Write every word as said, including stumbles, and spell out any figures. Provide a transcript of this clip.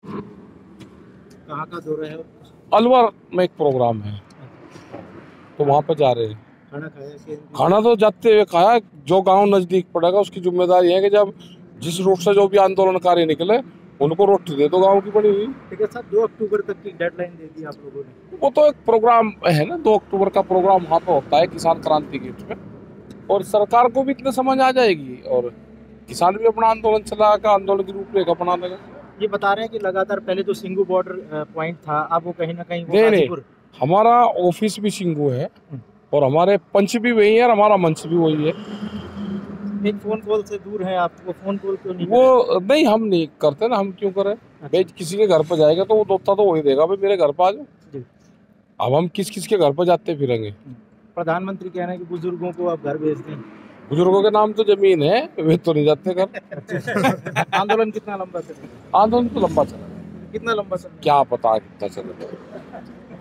कहाँ का दौरा है? अलवर में एक प्रोग्राम है, तो वहाँ पे जा रहे हैं। खाना खाया कि? खाना तो जाते हुए खाया। जो गांव नजदीक पड़ेगा उसकी जिम्मेदारी है कि जब जिस रूट से जो भी आंदोलनकारी निकले उनको रोटी दे दो गांव की बनी हुई। ठीक है सर, दो अक्टूबर तक की डेडलाइन दे दी आप लोगों ने। वो तो एक प्रोग्राम है ना, दो अक्टूबर का प्रोग्राम वहाँ पे होता है किसान क्रांति गेट में, और सरकार को भी इतने समझ आ जाएगी और किसान भी अपना आंदोलन चला कर आंदोलन की रूपरेखा बना देगा। ये बता रहे हैं कि लगातार पहले तो सिंगू बॉर्डर पॉइंट था, अब वो कहीं ना कहीं वो नहीं नहीं, गाजीपुर। हमारा ऑफिस भी सिंगू है और हमारे पंच भी वही है और हमारा मंच भी वही है। एक फोन कॉल से दूर है आप, वो फोन कॉल क्यों नहीं कर वो नहीं, हम नहीं करते ना, हम क्यों करें भाई? अच्छा। किसी के घर पर जाएगा तो वो दोता तो वही देगा भाई, मेरे घर पर आ जाओ। जी। अब हम किस किस के घर पर जाते फिरेंगे? प्रधानमंत्री कह रहे हैं कि बुजुर्गों को आप घर भेज दें। बुजुर्गों के नाम तो जमीन है, वे तो नहीं जाते घर। आंदोलन कितना लंबा चलेगा? आंदोलन तो लंबा चला, कितना लंबा चलेगा? क्या पता कितना चलेगा।